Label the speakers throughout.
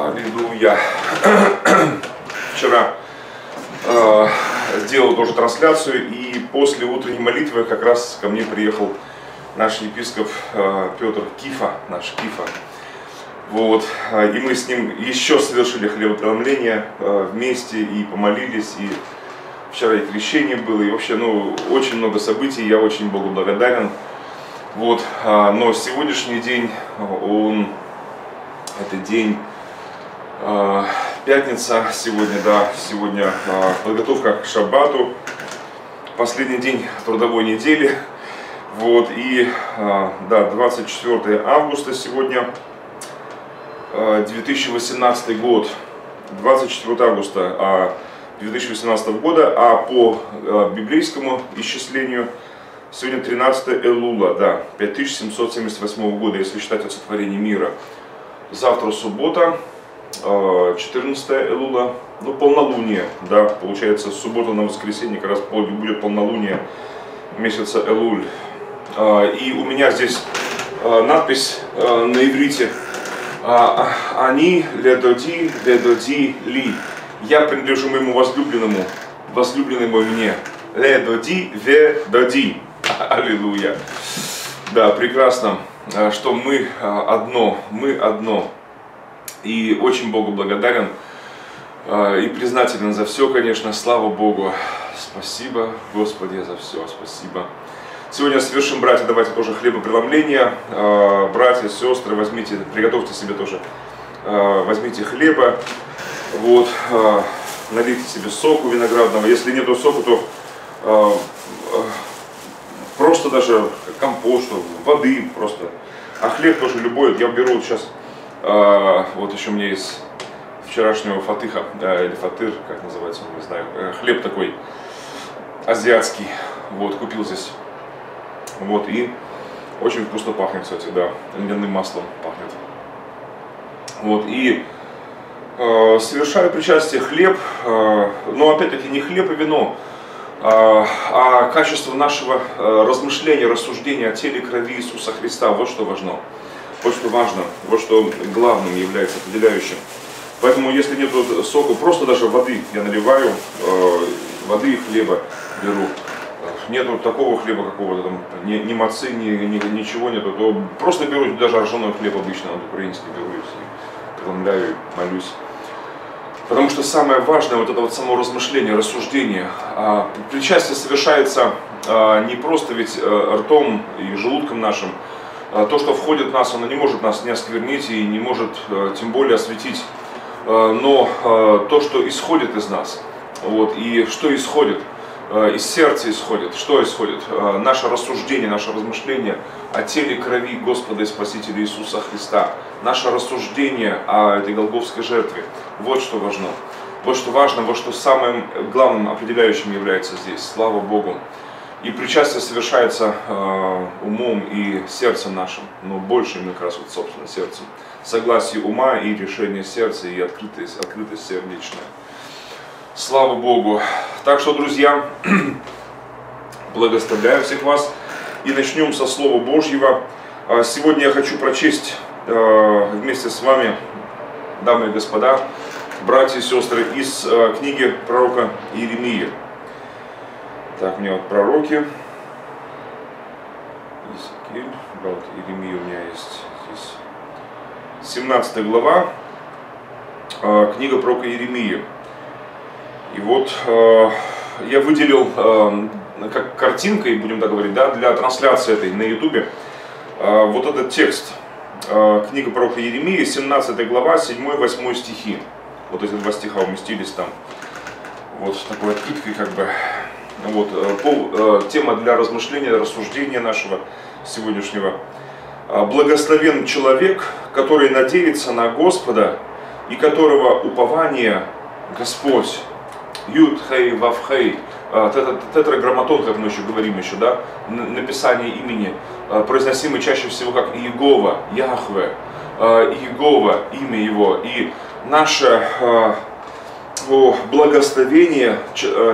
Speaker 1: Аллилуйя. Вчера делал тоже трансляцию, и после утренней молитвы как раз ко мне приехал наш епископ Петр Кифа, наш Кифа. Вот. И мы с ним еще совершили хлебопреломление вместе и помолились, и вчера и крещение было, и вообще, очень много событий, я очень Богу благодарен. Вот. Но сегодняшний день, это день пятница, сегодня подготовка к шаббату, последний день трудовой недели. Вот, и 24 августа сегодня, 2018 год, 24 августа 2018 года, а по библейскому исчислению сегодня 13 Элула, 5778 года, если считать от сотворения мира. Завтра суббота, 14 Элула, полнолуние, получается, с субботы на воскресенье как раз будет полнолуние месяца Элуль. И у меня здесь надпись на иврите: «Они ледоди ли». Я принадлежу моему возлюбленному, возлюбленный мой мне. Ледоди ведоди. Аллилуйя. Да, прекрасно, что мы одно. И очень Богу благодарен и признателен за все, конечно. Слава Богу. Спасибо, Господи, за все. Спасибо. Сегодня совершим, братья, давайте тоже хлебопреломление. Братья, сестры, возьмите, приготовьте себе тоже, возьмите хлеба, вот, налейте себе соку виноградного. Если нету соку, то просто даже компот, воды просто. А хлеб тоже любой. Я беру сейчас, вот еще у меня есть вчерашнего фатыха, или фатыр, как называется, не знаю, хлеб такой азиатский, вот, купил здесь. Вот, и очень вкусно пахнет, кстати, льняным маслом пахнет. Вот, и совершаю причастие хлеб, но опять-таки не хлеб и вино, а качество нашего размышления, рассуждения о теле и крови Иисуса Христа. Вот что важно, вот что главным является определяющим. Поэтому, если нет сока, просто даже воды я наливаю, воды и хлеба беру. Нету такого хлеба какого-то там, ни мацы, ничего нету, то просто беру даже ржаной хлеб обычно, украинский беру и преломляю, молюсь. Потому что самое важное, вот это вот само размышление, рассуждение. Причастие совершается не просто ведь ртом и желудком нашим. То, что входит в нас, оно не может нас не осквернить и не может тем более осветить. Но то, что исходит из нас, вот, и что исходит, из сердца исходит, что исходит? Наше рассуждение, наше размышление о теле и крови Господа и Спасителя Иисуса Христа. Наше рассуждение о этой голгофской жертве. Вот что важно. Вот что важно, вот что самым главным определяющим является здесь. Слава Богу. И причастие совершается умом и сердцем нашим, но больше именно как раз вот собственно сердцем. Согласие ума и решение сердца, и открытость сердечная. Слава Богу. Так что, друзья, благословляю всех вас. И начнем со Слова Божьего. Сегодня я хочу прочесть вместе с вами, дамы и господа, братья и сестры, из книги пророка Иеремии. Так, у меня вот пророки. Иеремия у меня есть здесь. 17 глава, книга пророка Иеремии. И вот я выделил как картинкой, будем так говорить, для трансляции этой на ютубе, вот этот текст. Книга пророка Иеремии, 17 глава, 7-8 стихи. Вот эти два стиха уместились там. Вот такой открыткой как бы. Вот, тема для размышления, рассуждения нашего сегодняшнего. Благословен человек, который надеется на Господа и которого упование Господь. Юд, хей, вав, хей. Тетраграмматон, как мы еще говорим, написание имени, произносимый чаще всего как Иегова, Яхве, Иегова, имя его. И наше благословение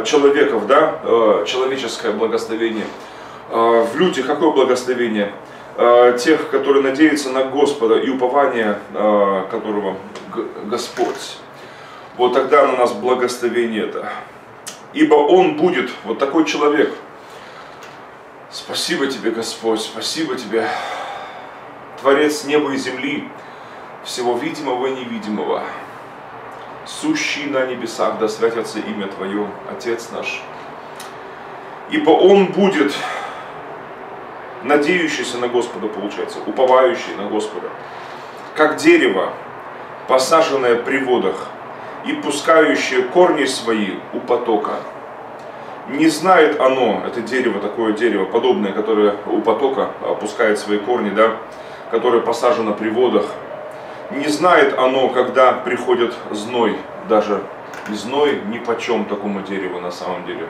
Speaker 1: человеков, человеческое благословение. В люте какое благословение? тех, которые надеются на Господа и упование которого Господь. Вот тогда на нас благословение это. Ибо Он будет, вот такой человек. Спасибо Тебе, Господь, спасибо Тебе, Творец неба и земли, всего видимого и невидимого, сущий на небесах, да святится имя Твое, Отец наш. Ибо Он будет, надеющийся на Господа, получается, уповающий на Господа, как дерево, посаженное при водах, и пускающее корни свои у потока. Не знает оно, это дерево, такое дерево, подобное, которое у потока пускает свои корни, да, которое посажено при водах. Не знает оно, когда приходит зной, даже зной ни почем такому дереву на самом деле.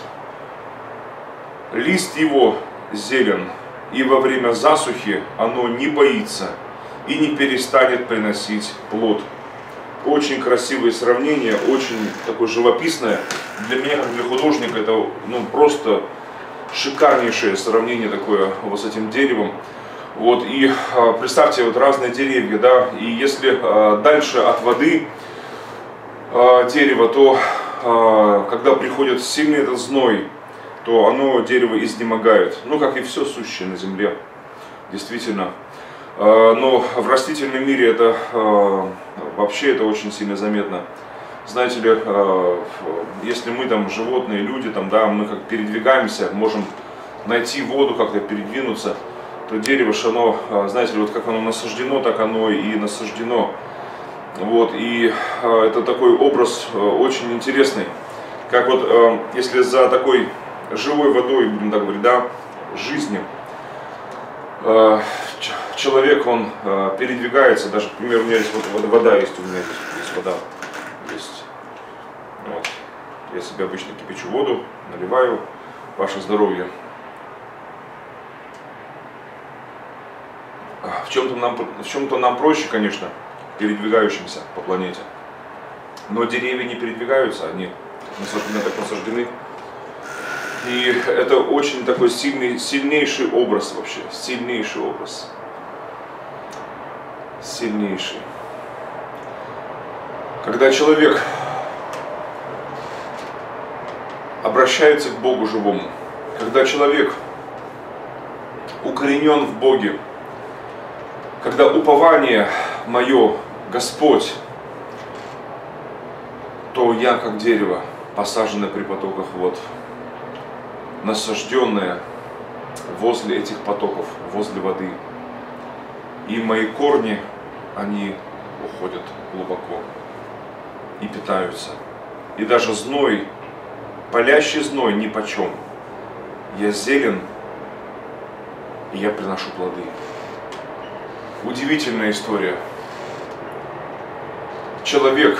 Speaker 1: Лист его зелен, и во время засухи оно не боится и не перестанет приносить плод. Очень красивое сравнение, очень такое живописное. Для меня, как для художника, это просто шикарнейшее сравнение такое вот с этим деревом. Вот, и представьте, вот разные деревья, да, и если дальше от воды дерево, то когда приходит сильный этот зной, то оно, дерево, изнемогает. Ну, как и все сущее на земле, действительно. Но в растительном мире это вообще это очень сильно заметно. Знаете ли, если мы там животные, люди, там, да, мы как передвигаемся, можем найти воду, как-то передвинуться, то дерево, оно, знаете ли, вот как оно насаждено, так оно и насаждено. Вот, и это такой образ очень интересный. Как вот, если за такой живой водой, будем так говорить, да, жизнью, человек, он передвигается, даже, к примеру, у меня есть вот вода, есть у меня здесь вода, есть. Вот. Я себе обычно кипячу воду, наливаю, ваше здоровье. В чем-то нам проще, конечно, передвигающимся по планете. Но деревья не передвигаются, они насаждены. И это очень такой сильнейший образ вообще, сильнейший образ. Сильнейший. Когда человек обращается к Богу живому, когда человек укоренен в Боге, когда упование мое Господь, то я как дерево, посаженное при потоках вод, насажденное возле этих потоков, возле воды. И мои корни, они уходят глубоко и питаются. И даже зной, палящий зной нипочем. Я зелен, и я приношу плоды. Удивительная история. Человек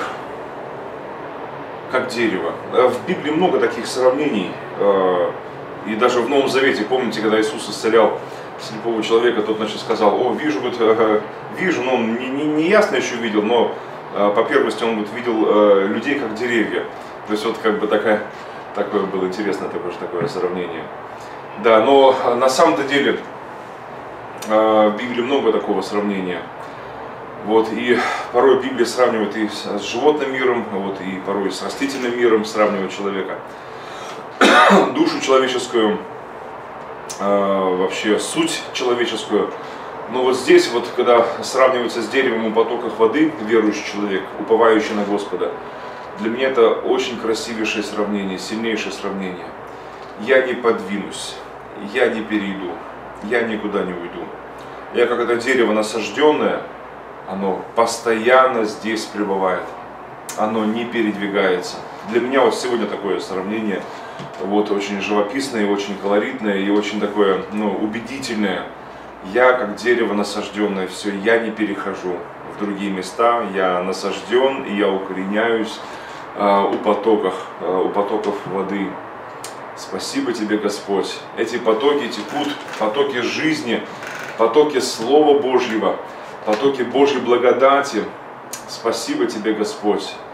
Speaker 1: как дерево. В Библии много таких сравнений. И даже в Новом Завете, помните, когда Иисус исцелял слепого человека, тот, значит, сказал: о, вижу, но он не ясно еще видел, но по первости он видел людей как деревья. То есть вот как бы такое было интересное такое сравнение. Да, но на самом-то деле в Библии много такого сравнения. Вот, и порой Библия сравнивает и с животным миром, вот, и порой с растительным миром сравнивает человека. Душу человеческую, вообще суть человеческую. Но вот здесь, вот, когда сравнивается с деревом у потоках воды, верующий человек, уповающий на Господа, для меня это очень красивейшее сравнение, сильнейшее сравнение. Я не подвинусь, я не перейду, я никуда не уйду. Я как это дерево насажденное, оно постоянно здесь пребывает, оно не передвигается. Для меня вот сегодня такое сравнение, вот, очень живописное, очень колоритное и очень такое, убедительное. Я как дерево насажденное, все, я не перехожу в другие места, я насажден и я укореняюсь у потоков воды. Спасибо Тебе, Господь. Эти потоки текут, потоки жизни, потоки Слова Божьего, потоки Божьей благодати. Спасибо Тебе, Господь.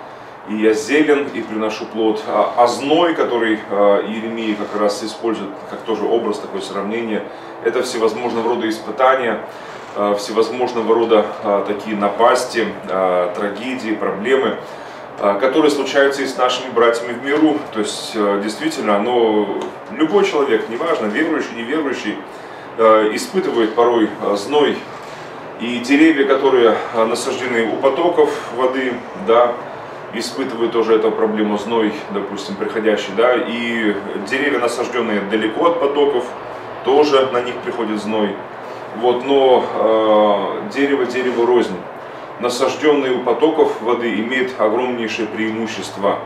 Speaker 1: и я зелен, и приношу плод. А зной, который Иеремия как раз использует, как тоже образ, такое сравнение, это всевозможного рода испытания, всевозможного рода такие напасти, трагедии, проблемы, которые случаются и с нашими братьями в миру. То есть, действительно, любой человек, неважно, верующий, неверующий, испытывает порой зной. И деревья, которые насаждены у потоков воды, да, испытывают тоже эту проблему зной, допустим, приходящий, да, и деревья, насажденные далеко от потоков, тоже на них приходит зной. Вот, но дерево дереву рознь. Насажденный у потоков воды имеет огромнейшее преимущество.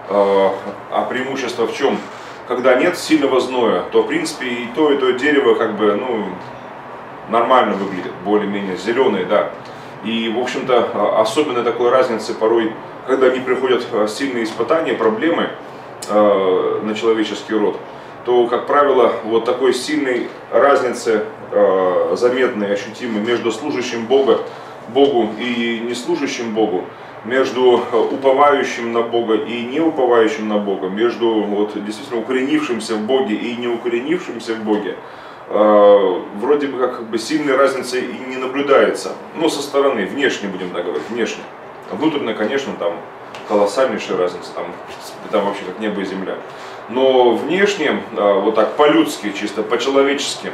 Speaker 1: А преимущество в чем? Когда нет сильного зноя, то в принципе и то дерево как бы, нормально выглядит, более-менее зеленые, да. И, в общем-то, особенно такой разницы порой, когда не приходят сильные испытания, проблемы на человеческий род, то, как правило, вот такой сильной разницы, заметной, ощутимой между служащим Богу и не служащим Богу, между уповающим на Бога и не уповающим на Бога, между действительно укоренившимся в Боге и не укоренившимся в Боге, вроде бы как бы сильной разницы и не наблюдается. Со стороны, внешне будем так говорить, внешне. Внутренне, конечно, там колоссальнейшая разница, там вообще как небо и земля. Но внешне, вот так по-людски, чисто по-человечески,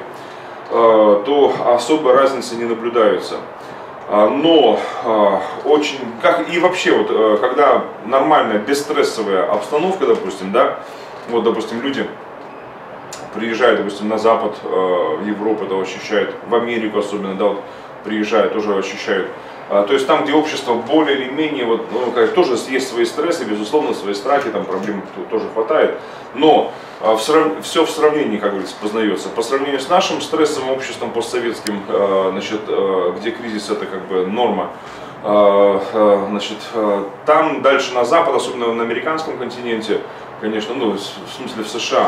Speaker 1: то особой разницы не наблюдается. Но очень, как и вообще, когда нормальная, бесстрессовая обстановка, допустим, да, допустим, люди приезжают, допустим, на Запад, в Европу, это ощущают, в Америку особенно, да, приезжают, тоже ощущают. То есть там, где общество более или менее, тоже есть свои стрессы, безусловно, свои страхи, там проблем тоже хватает, но все в сравнении, как говорится, познается. По сравнению с нашим стрессовым обществом постсоветским, где кризис это как бы норма, там дальше на Запад, особенно на американском континенте, конечно, в смысле в США,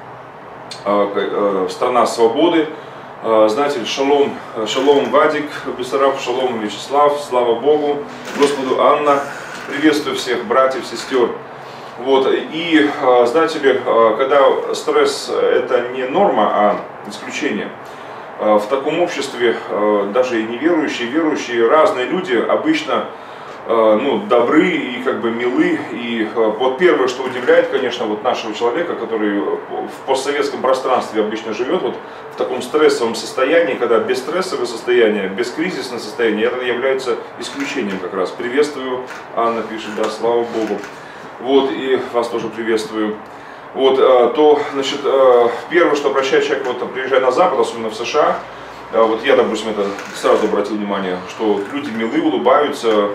Speaker 1: страна свободы. Знаете, шалом Вадик, Бессараб, шалом Вячеслав, слава Богу, Господу Анна, приветствую всех братьев, сестер. И знаете ли, когда стресс это не норма, а исключение, в таком обществе даже и неверующие, верующие, разные люди обычно добры и как бы милы. И первое, что удивляет, конечно, нашего человека, который в постсоветском пространстве обычно живет, в таком стрессовом состоянии, когда бесстрессовое состояние, бескризисное состояние, это является исключением как раз. Приветствую, Анна пишет, да, слава Богу. И вас тоже приветствую. То, первое, что обращает человек, приезжая на Запад, особенно в США, я, допустим, это сразу обратил внимание, что люди милы, улыбаются,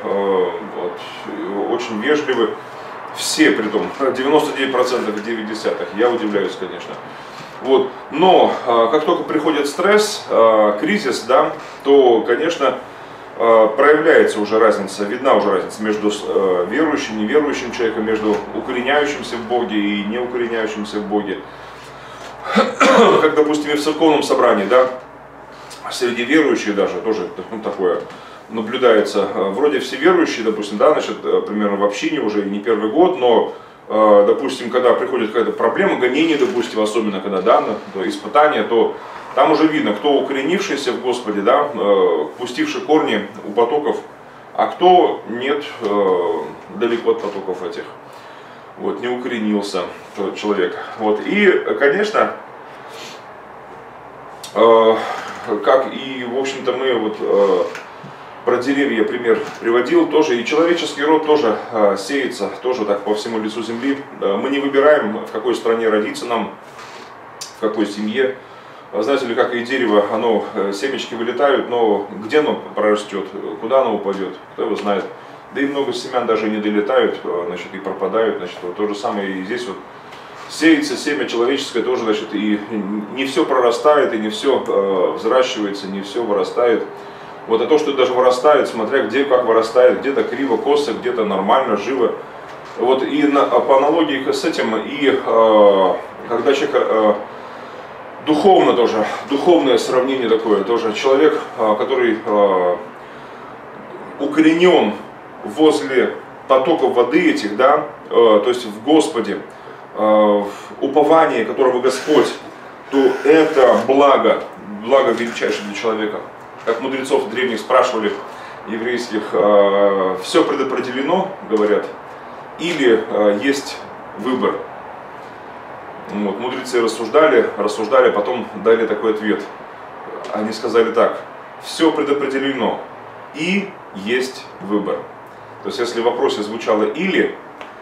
Speaker 1: очень вежливы. Все, при том, 99,9, я удивляюсь, конечно. Но как только приходит стресс, кризис, да, то, конечно, проявляется уже разница, видна уже разница между верующим и неверующим человеком, между укореняющимся в Боге и не укореняющимся в Боге. Как, допустим, и в церковном собрании, да, среди верующих даже тоже такое наблюдается. Вроде все верующие, допустим, да, примерно в общине уже не первый год, но, допустим, когда приходит какая-то проблема, гонение, допустим, особенно когда, да, испытания, то там уже видно, кто укоренившийся в Господе, да, пустивший корни у потоков, а кто нет, далеко от потоков этих, не укоренился тот человек. И, конечно, как и, в общем-то, мы про деревья пример приводил, тоже и человеческий род тоже сеется, тоже так по всему лицу земли. Мы не выбираем, в какой стране родиться нам, в какой семье. Знаете ли, как и дерево, семечки вылетают, но где оно прорастет, куда оно упадет, кто его знает. Да и много семян даже не долетают, и пропадают. То же самое и здесь сеется семя человеческое тоже, и не все прорастает, и не все взращивается, не все вырастает. А то, что даже вырастает, смотря где, как вырастает, где-то криво, косо, где-то нормально, живо. И по аналогии с этим, и когда человек духовно тоже, духовное сравнение такое, тоже человек, который укоренен возле потоков воды этих, да, то есть в Господе, упование, которого Господь, то это благо величайшее для человека. Как мудрецов древних спрашивали, еврейских, все предопределено, говорят, или есть выбор. Вот, мудрецы рассуждали, потом дали такой ответ. Они сказали так: все предопределено и есть выбор. То есть если в вопросе звучало «или»,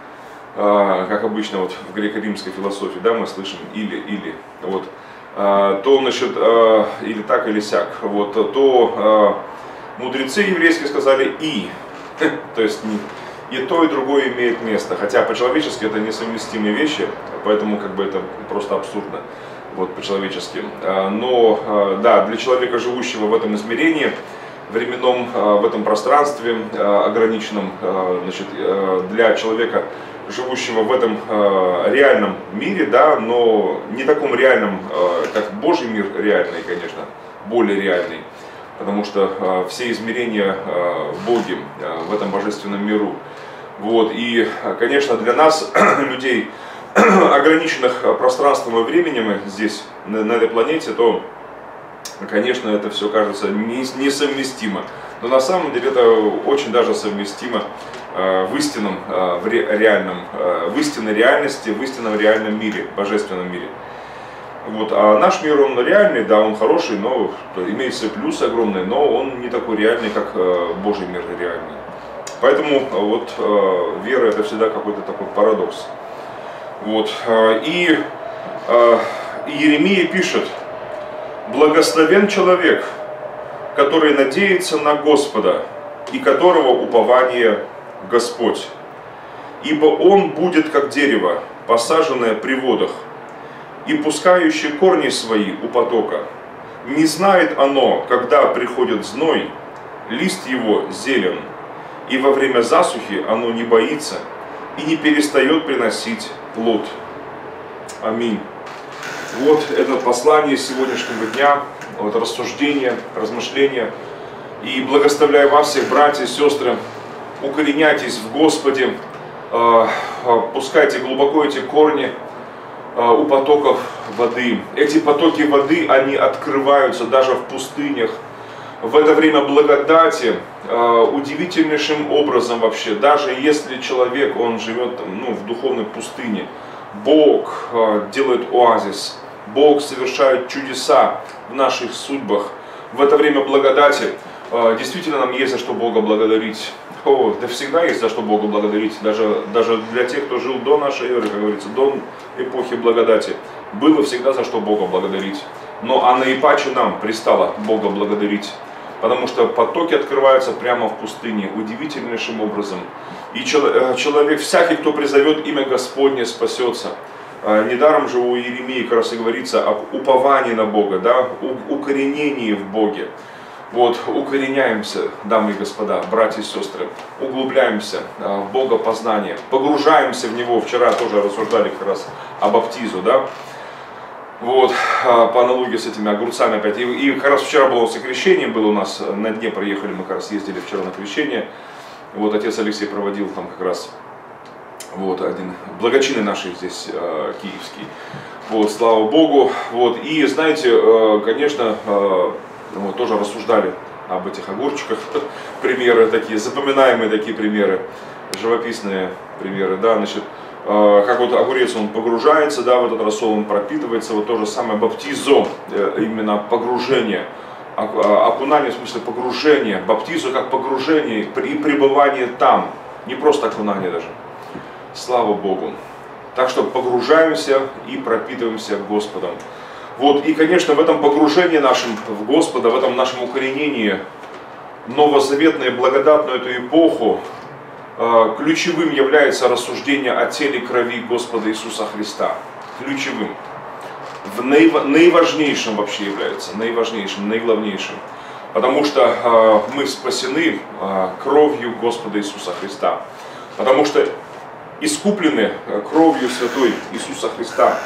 Speaker 1: как обычно вот в греко-римской философии, да, мы слышим «или», вот, то, значит, или так, или сяк, вот, то мудрецы еврейские сказали «и», то есть и то, и другое имеет место, хотя по-человечески это несовместимые вещи, поэтому как бы это просто абсурдно, вот, по-человечески. Но, да, для человека, живущего в этом измерении, временном, в этом пространстве ограниченном, значит, для человека, живущего в этом реальном мире, да, но не таком реальном, как Божий мир реальный, конечно, более реальный, потому что все измерения в Боге, в этом божественном миру. Вот, и, конечно, для нас, людей, ограниченных пространством и временем здесь, на этой планете, то, конечно, это все кажется несовместимо. Но на самом деле это очень даже совместимо в истинном, в реальном, в истинной реальности, в истинном реальном мире, божественном мире. Вот. А наш мир, он реальный, да, он хороший, но имеется плюсы огромные, но он не такой реальный, как Божий мир реальный. Поэтому вот вера — это всегда какой-то такой парадокс. Вот. И Иеремия пишет: «Благословен человек, который надеется на Господа и которого упование Господь, ибо он будет как дерево, посаженное при водах, и пускающее корни свои у потока. Не знает оно, когда приходит зной, лист его зелен, и во время засухи оно не боится и не перестает приносить плод». Аминь. Вот это послание сегодняшнего дня, вот рассуждение, размышления. И благословляю вас всех, братья и сестры, укореняйтесь в Господе, пускайте глубоко эти корни у потоков воды. Эти потоки воды, они открываются даже в пустынях. В это время благодати удивительнейшим образом вообще, даже если человек, он живет в духовной пустыне, Бог делает оазис, Бог совершает чудеса в наших судьбах. В это время благодати действительно нам есть за что Бога благодарить. Да всегда есть за что Бога благодарить, даже для тех, кто жил до нашей эры, как говорится, до эпохи благодати. Было всегда за что Бога благодарить. Но а наипаче нам пристало Бога благодарить, потому что потоки открываются прямо в пустыне удивительнейшим образом. И человек, всякий, кто призовет имя Господне, спасется. Недаром же у Иеремии как раз и говорится об уповании на Бога, да, укоренении в Боге. Вот, укореняемся, дамы и господа, братья и сестры, углубляемся в богопознание, погружаемся в него. Вчера тоже рассуждали как раз об баптизу, да, вот, по аналогии с этими огурцами опять. И как раз вчера было крещение, было у нас, на дне проехали, мы как раз ездили вчера на крещение. Вот, отец Алексей проводил там как раз, вот, один благочинный наших здесь, киевский. Вот, слава Богу. Вот, и знаете, конечно, вот, тоже рассуждали об этих огурчиках, примеры такие, запоминаемые такие примеры, живописные примеры, да, значит, как вот огурец, он погружается, да, в этот рассол, он пропитывается, вот то же самое баптизо, именно погружение, окунание в смысле погружение, баптизо как погружение и пребывание там, не просто окунание даже, слава Богу. Так что погружаемся и пропитываемся Господом. Вот, и, конечно, в этом погружении нашем в Господа, в этом нашем укоренении, новозаветную благодатную эту эпоху, ключевым является рассуждение о теле и крови Господа Иисуса Христа. Ключевым. Наиважнейшим вообще является, наиважнейшим, наиглавнейшим. Потому что мы спасены кровью Господа Иисуса Христа. Потому что искуплены кровью святой Иисуса Христа.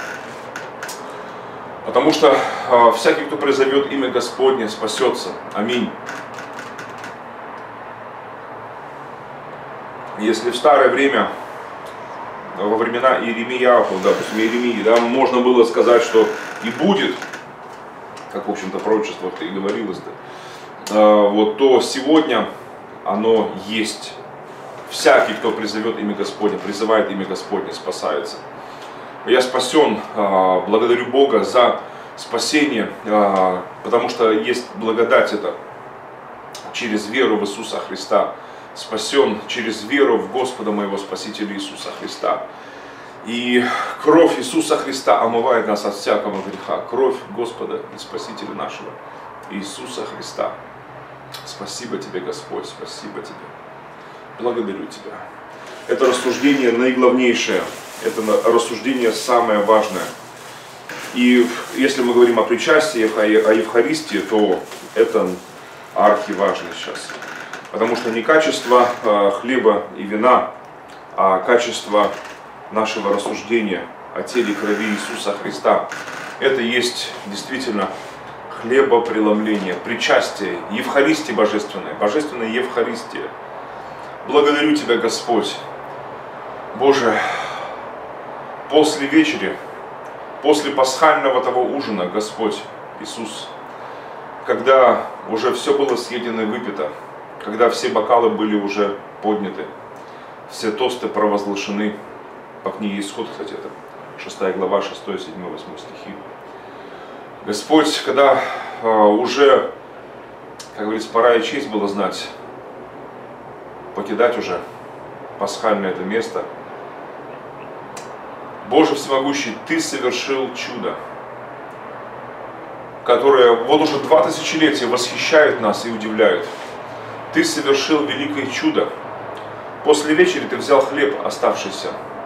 Speaker 1: Потому что всякий, кто призовет имя Господне, спасется. Аминь. Если в старое время, во времена Иеремияху, допустим, Иеремии, да, можно было сказать, что и будет, как, в общем-то, в пророчествах-то и говорилось-то, вот, то сегодня оно есть. Всякий, кто призовет имя Господне, призывает имя Господне, спасается. Я спасен, благодарю Бога за спасение, потому что есть благодать это через веру в Иисуса Христа. Спасен через веру в Господа моего Спасителя Иисуса Христа. И кровь Иисуса Христа омывает нас от всякого греха. Кровь Господа и Спасителя нашего Иисуса Христа. Спасибо Тебе, Господь, спасибо Тебе. Благодарю Тебя. Это рассуждение наиглавнейшее. Это рассуждение самое важное. И если мы говорим о причастии, о Евхаристии, то это архиважно сейчас. Потому что не качество хлеба и вина, а качество нашего рассуждения о теле и крови Иисуса Христа. Это есть действительно хлебопреломление, причастие, Евхаристия божественная, божественная Евхаристия. Благодарю Тебя, Господь. Боже, после вечери, после пасхального того ужина, Господь Иисус, когда уже все было съедено и выпито, когда все бокалы были уже подняты, все тосты провозглашены, по книге Исход, кстати, это 6 глава, 6, 7, 8 стихи. Господь, когда уже, как говорится, пора и честь было знать, покидать уже пасхальное это место, Боже всемогущий, Ты совершил чудо, которое вот уже 2 тысячелетия восхищает нас и удивляет. Ты совершил великое чудо. После вечери Ты взял хлеб, оставшийся.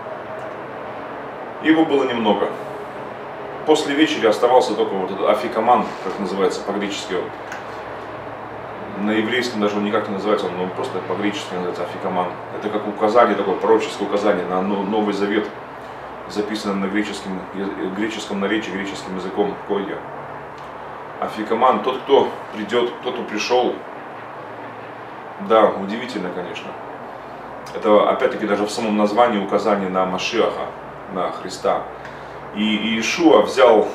Speaker 1: Его было немного. После вечери оставался только вот этот афикаман, как называется по-гречески. На еврейском даже он никак не называется, он просто по-гречески называется афикаман. Это как указание, такое пророческое указание на Новый Завет, записанное на греческом наречии, греческим языком койя. Афикаман, тот, кто придет, тот, кто пришел. Да, удивительно, конечно. Это опять-таки даже в самом названии указание на Машиаха, на Христа. И Иешуа взял,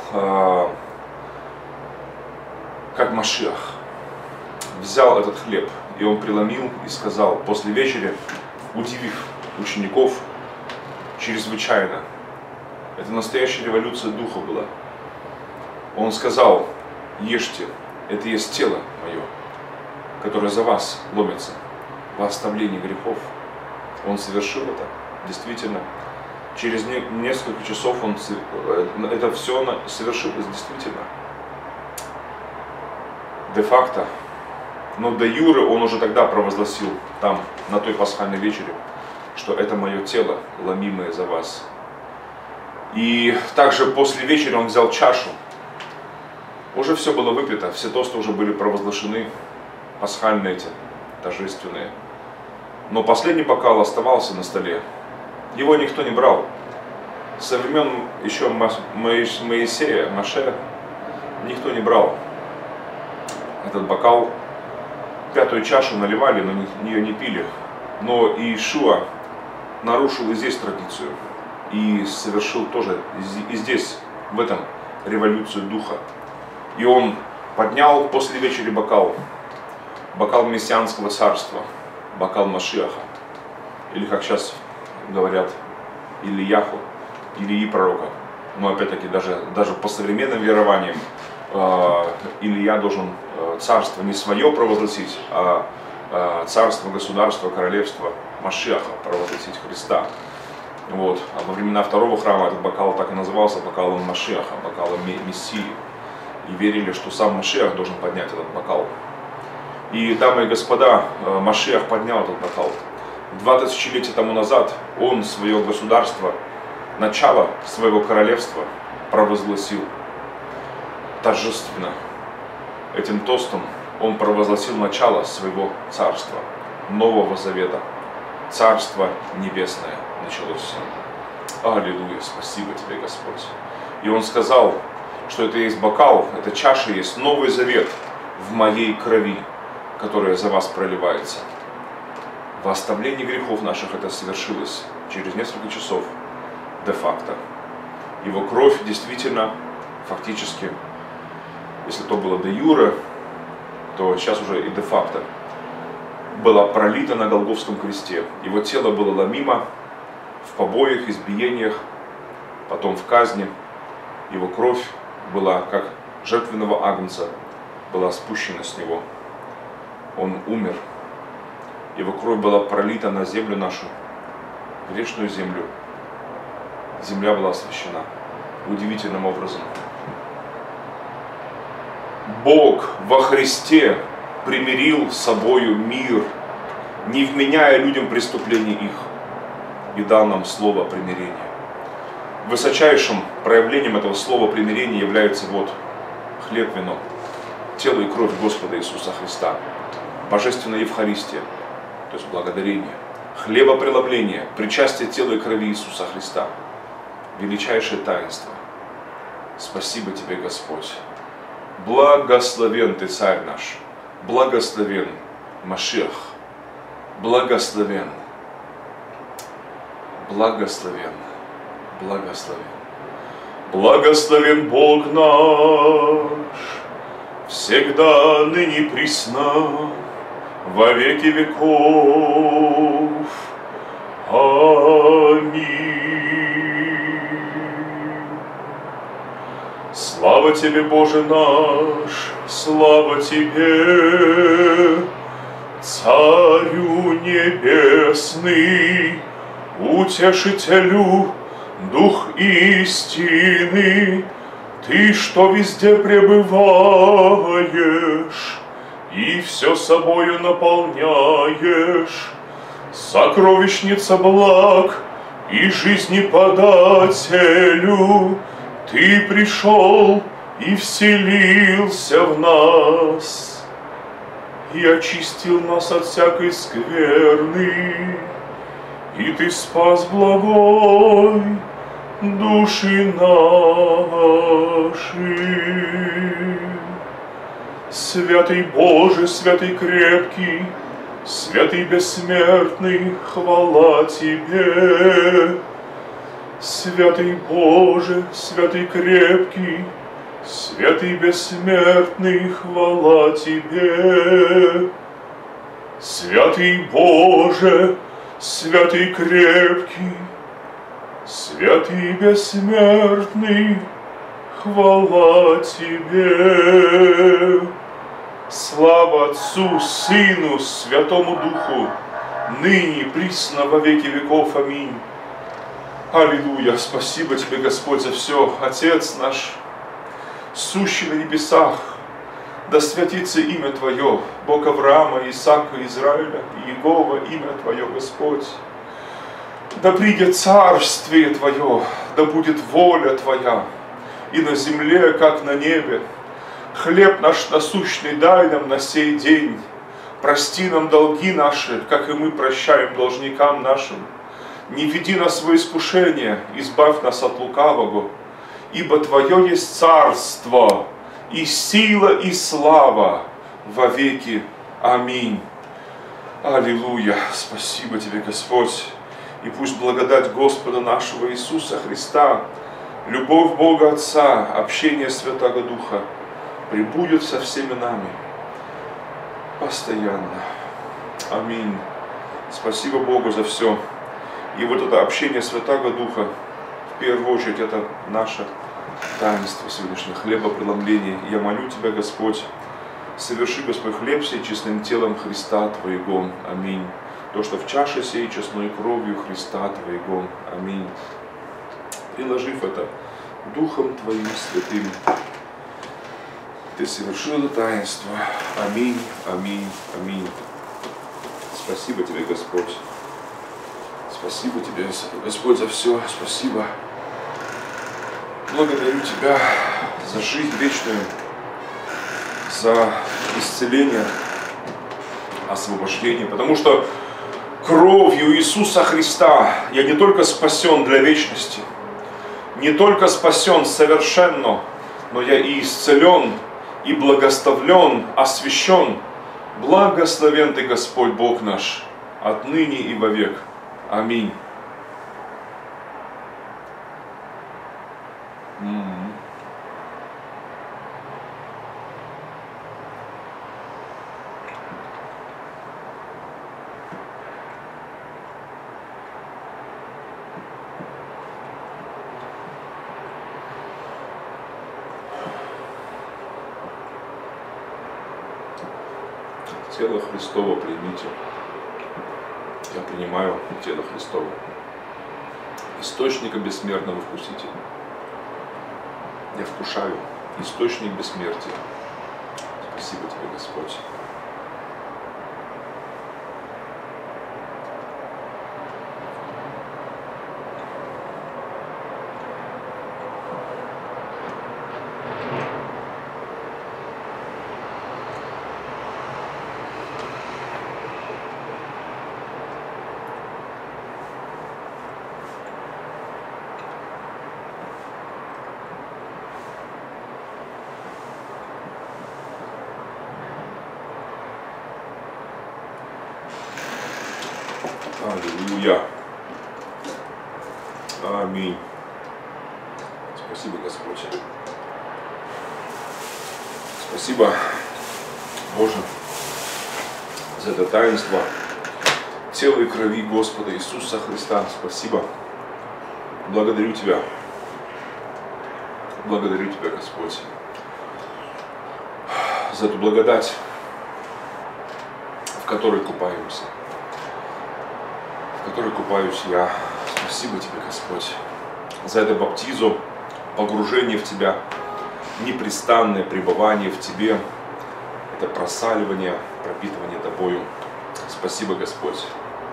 Speaker 1: как Машиах, взял этот хлеб, и он преломил и сказал после вечери, удивив учеников чрезвычайно. Это настоящая революция духа была. Он сказал: ешьте, это есть тело мое, которое за вас ломится во оставлении грехов. Он совершил это, действительно. Через несколько часов это все совершилось, действительно. Де-факто. Но де юре он уже тогда провозгласил там, на той пасхальной вечере, что это мое тело, ломимое за вас. И также после вечери он взял чашу. Уже все было выпито, все тосты уже были провозглашены, пасхальные эти, торжественные. Но последний бокал оставался на столе. Его никто не брал. Со времен еще Моисея, Моше, никто не брал этот бокал. 5-ю чашу наливали, но нее не пили. Но Иешуа нарушил и здесь традицию. И совершил тоже и здесь, в этом, революцию духа. И он поднял после вечери бокал мессианского царства, бокал Машиаха. Или, как сейчас говорят, Илияху, Илии пророка. Но опять-таки даже по современным верованиям Илия должен царство не свое провозгласить, а царство, государство, королевство Машиаха провозгласить, Христа. Вот. А во времена второго храма этот бокал так и назывался бокалом Машиаха, бокалом Мессии. И верили, что сам Машиах должен поднять этот бокал. И, дамы и господа, Машиах поднял этот бокал. 2 тысячелетия тому назад он свое государство, начало своего королевства провозгласил торжественно. Этим тостом он провозгласил начало своего царства, Нового Завета. Царство Небесное началось. Аллилуйя, спасибо Тебе, Господь. И он сказал, что это есть бокал, эта чаша есть Новый Завет в моей крови, которая за вас проливается. во оставлении грехов наших это совершилось через несколько часов де-факто. Его кровь действительно, фактически, если то было де-юре, то сейчас уже и де-факто, была пролита на Голгофском кресте. Его тело было ломимо в побоях, избиениях, потом в казни. Его кровь была, как жертвенного агнца, была спущена с него. Он умер. Его кровь была пролита на землю нашу, грешную землю. Земля была освящена удивительным образом. Бог во Христе примирил с собою мир, не вменяя людям преступлений их, и дал нам слово примирения. Высочайшим проявлением этого слова примирения является вот хлеб, вино, тело и кровь Господа Иисуса Христа, божественная Евхаристия, то есть благодарение, хлебопреломление, причастие тела и крови Иисуса Христа, величайшее таинство. Спасибо Тебе, Господь. Благословен Ты, Царь наш, благословен Машиах, благословен, благословен, благословен. Благословен Бог наш, всегда, ныне и присно, во веки веков. Аминь. Слава Тебе, Боже наш, слава Тебе, Царю Небесный, Утешителю, Дух истины, Ты, что везде пребываешь, и все собою наполняешь, сокровищница благ и жизни подателю, Ты пришел и вселился в нас, и очистил нас от всякой скверны, и Ты спас благой души наши. Святый Боже, святый крепкий, святый бессмертный, хвала Тебе. Святый Боже, святый крепкий, святый бессмертный, хвала Тебе. Святый Боже, святый крепкий, святый бессмертный, хвала Тебе. Слава Отцу, Сыну, Святому Духу, ныне, присно, во веки веков. Аминь. Аллилуйя. Спасибо Тебе, Господь, за все. Отец наш, сущий на небесах, да святится имя Твое, Бог Авраама, Исаака, Израиля, и Иегова, имя Твое, Господь. Да придет царствие Твое, да будет воля Твоя, и на земле, как на небе. Хлеб наш насущный дай нам на сей день. Прости нам долги наши, как и мы прощаем должникам нашим. Не веди нас во искушение, избавь нас от лукавого. Ибо Твое есть царство, и сила, и слава во веки. Аминь. Аллилуйя. Спасибо Тебе, Господь. И пусть благодать Господа нашего Иисуса Христа, любовь Бога Отца, общение Святого Духа пребудет со всеми нами постоянно. Аминь. Спасибо Богу за все. И вот это общение Святого Духа, в первую очередь, это наше таинство сегодняшнего хлебопреломления. Я молю Тебя, Господь, соверши, Господь, хлеб сей честным телом Христа Твоего. Аминь. То, что в чаше сей честной кровью Христа Твоего. Аминь. Приложив это Духом Твоим святым, Ты совершил это таинство. Аминь, аминь, аминь. Спасибо Тебе, Господь. Спасибо Тебе, Господь, за все. Спасибо. Благодарю Тебя за жизнь вечную, за исцеление, освобождение. Потому что кровью Иисуса Христа я не только спасен для вечности, не только спасен совершенно, но я и исцелен, и благословлен, освящен. Благословен Ты, Господь Бог наш, отныне и вовек. Аминь. Тело Христово примите. Я принимаю тело Христово. Источника бессмертного вкусите. Я вкушаю источник бессмертия. Спасибо тебе, Господь. Аллилуйя. Аминь. Спасибо, Господь. Спасибо, Боже, за это таинство тела и крови Господа Иисуса Христа. Спасибо. Благодарю Тебя. Благодарю Тебя, Господь, за эту благодать, в которой купаемся. В которой купаюсь я. Спасибо Тебе, Господь, за это баптизу, погружение в Тебя, непрестанное пребывание в Тебе, это просаливание, пропитывание Тобою. Спасибо, Господь.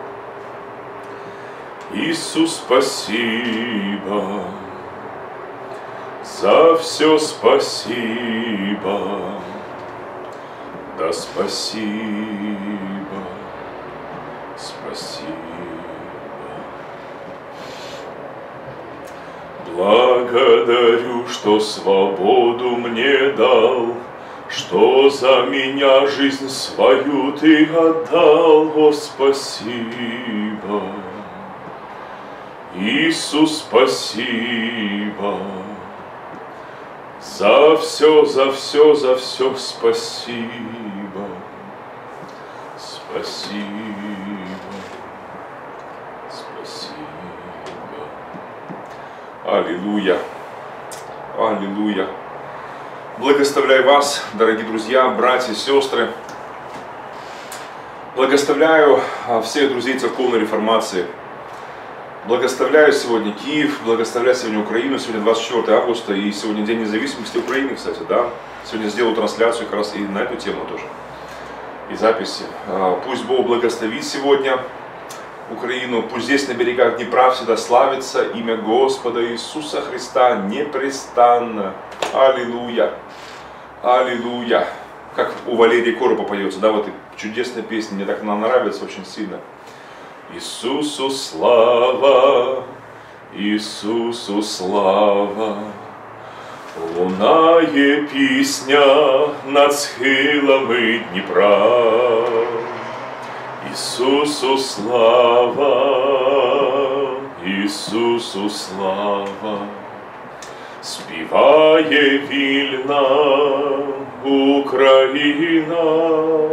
Speaker 1: Иисус, спасибо, за все спасибо, да спасибо, спасибо. Благодарю, что свободу мне дал, что за меня жизнь свою Ты отдал, о, спасибо. Иисус, спасибо, за все, за все, за все спасибо, спасибо, спасибо. Аллилуйя, аллилуйя. Благословляю вас, дорогие друзья, братья и сестры. Благословляю всех друзей церковной реформации. Благословляю сегодня Киев, благословляю сегодня Украину. Сегодня 24 августа и сегодня День независимости Украины, кстати, да. Сегодня сделаю трансляцию как раз и на эту тему тоже, и записи. Пусть Бог благословит сегодня Украину. Пусть здесь на берегах Днепра всегда славится имя Господа Иисуса Христа непрестанно. Аллилуйя, аллилуйя. Как у Валерии Коропа поется, да, в этой чудесной песне. Мне так она нравится очень сильно. Иисусу слава, Иисусу слава, лунає пісня над схилами Дніпра. Ісусу слава, Ісусу слава, співає вільна Україна.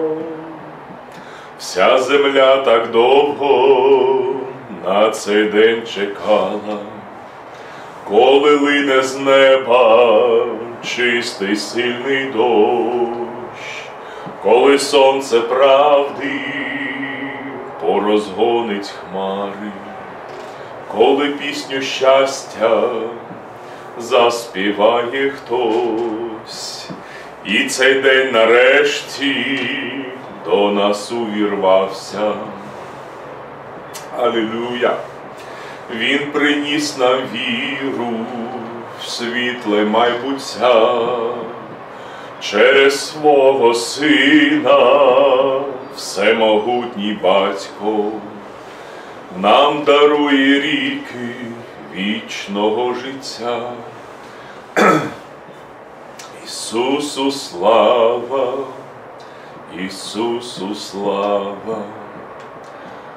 Speaker 1: Вся земля так довго на цей день чекала, коли лине з неба чистий сильний дощ, коли сонце правди порозгонить хмари, коли пісню щастя заспіває хтось, і цей день нарешті до нас увірвався. Алілуя! Він приніс нам віру в світле майбуття, через свого Сина всемогутній Батько нам дарує ріки вічного життя. Ісусу слава, Ісусу слава,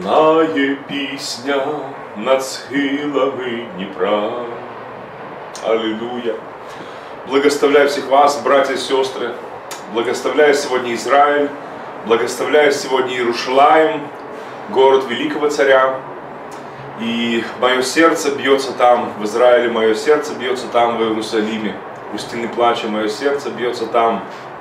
Speaker 1: Лунає пісня над схилами Дніпра. Аллилуйя. Благословляю всех вас, братья и сестры. Благословляю сегодня Израиль. Благословляю сегодня Иерушалаим, город великого царя. И мое сердце бьется там, в Израиле, мое сердце бьется там, в Иерусалиме. У стены плача мое сердце бьется там.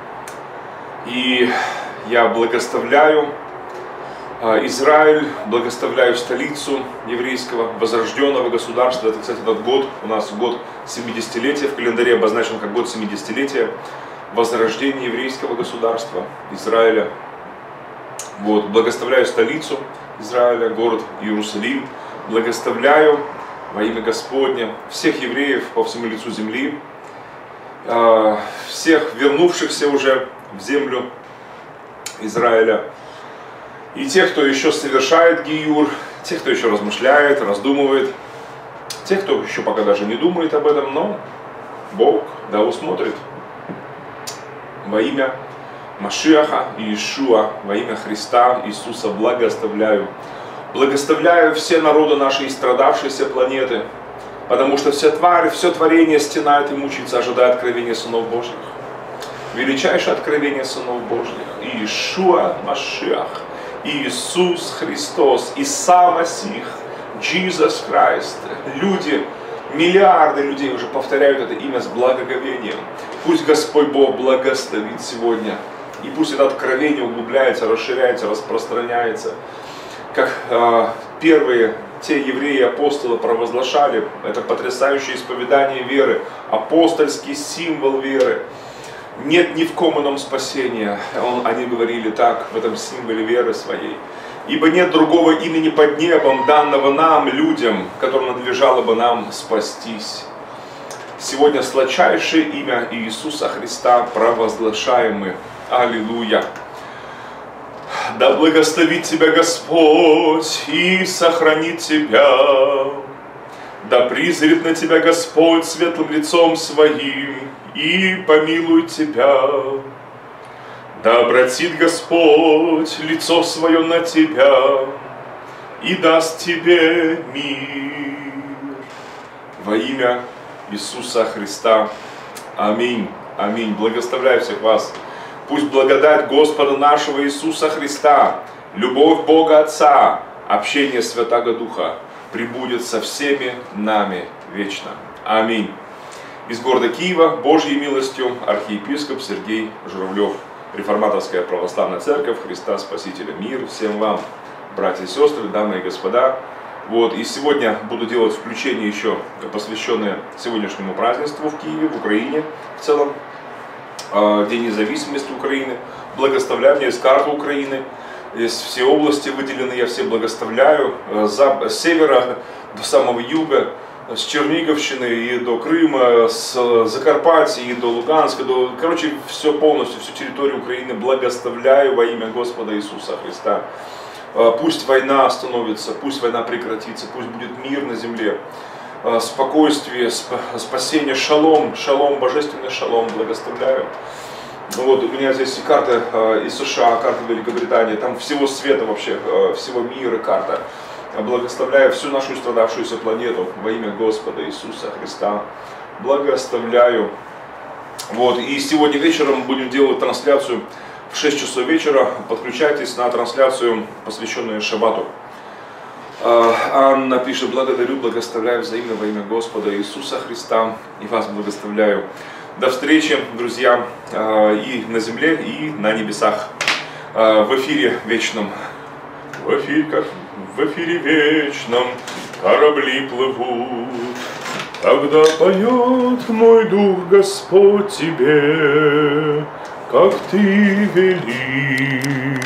Speaker 1: И я благословляю Израиль, благословляю столицу еврейского возрожденного государства. Это, кстати, этот год, у нас год 70-летия, в календаре обозначен как год 70-летия возрождения еврейского государства Израиля. Вот, благословляю столицу Израиля, город Иерусалим. Благословляю во имя Господне всех евреев по всему лицу земли, всех вернувшихся уже в землю Израиля, и тех, кто еще совершает гиюр, тех, кто еще размышляет, раздумывает, тех, кто еще пока даже не думает об этом, но Бог да усмотрит. Во имя Машиаха и Иешуа, во имя Христа Иисуса благословляю. Благословляю все народы нашей истрадавшейся планеты, потому что все творение стенает и мучается, ожидая откровения сынов Божьих. Величайшее откровение сынов Божьих. Иешуа Машиах, Иисус Христос, Иса Масих, Jesus Christ. Люди, миллиарды людей уже повторяют это имя с благоговением. Пусть Господь Бог благословит сегодня. И пусть это откровение углубляется, расширяется, распространяется. Как первые те евреи-апостолы провозглашали, это потрясающее исповедание веры, апостольский символ веры. Нет ни в ком ином спасения. Они говорили так в этом символе веры своей. Ибо нет другого имени под небом, данного нам, людям, которым надлежало бы нам спастись. Сегодня сладчайшее имя Иисуса Христа провозглашаем мы. Аллилуйя. Да благословит тебя Господь и сохранит тебя. Да призрит на тебя Господь светлым лицом своим и помилует тебя. Да обратит Господь лицо свое на тебя и даст тебе мир. Во имя Иисуса Христа. Аминь. Аминь. Благословляю всех вас. Пусть благодать Господа нашего Иисуса Христа, любовь Бога Отца, общение Святаго Духа пребудет со всеми нами вечно. Аминь. Из города Киева Божьей милостью архиепископ Сергей Журавлев, Реформаторская православная церковь Христа Спасителя. Мир всем вам, братья и сестры, дамы и господа. Вот, и сегодня буду делать включение еще, посвященное сегодняшнему празднеству в Киеве, в Украине в целом. День независимости Украины. Благословляю, у меня есть карта Украины. Есть все области выделены, я все благословляю. С севера до самого юга, с Черниговщины и до Крыма, с Закарпатья и до Луганска. Короче, все полностью, всю территорию Украины благословляю во имя Господа Иисуса Христа. Пусть война остановится, пусть война прекратится, пусть будет мир на земле. Спокойствие, спасение, шалом, шалом, божественный шалом, благословляю. Вот у меня здесь карта из США, карта Великобритании, там всего света вообще, всего мира карта. Благословляю всю нашу истрадавшуюся планету во имя Господа Иисуса Христа. Благословляю. Вот, и сегодня вечером будем делать трансляцию в 6 часов вечера. Подключайтесь на трансляцию, посвященную Шаббату. Анна пишет: благодарю, благословляю взаимно во имя Господа Иисуса Христа. И вас благословляю. До встречи, друзья, и на земле, и на небесах. В эфире вечном. В эфире вечном корабли плывут. Когда поет мой дух Господь тебе, как ты велишь.